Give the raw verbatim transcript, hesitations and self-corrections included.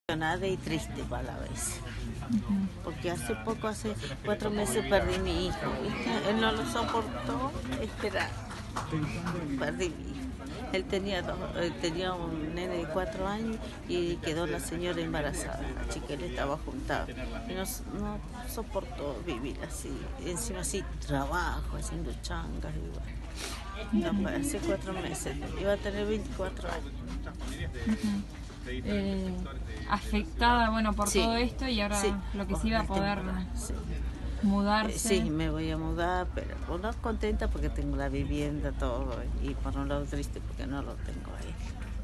Nada y triste a la vez, porque hace poco, hace cuatro meses perdí mi hijo, ¿viste? Él no lo soportó esperar, perdí mi hijo. Él tenía, dos, él tenía un nene de cuatro años y quedó la señora embarazada, la chica él estaba juntado y no, no soportó vivir así, encima así trabajo, haciendo changas y bueno. No, hace cuatro meses, iba a tener veinticuatro años. Uh-huh. Eh, afectada, bueno, por sí, todo esto y ahora sí, lo que sí iba a poder sí. mudarse. Eh, sí, me voy a mudar, pero bueno, contenta porque tengo la vivienda, todo, y por un lado triste porque no lo tengo ahí.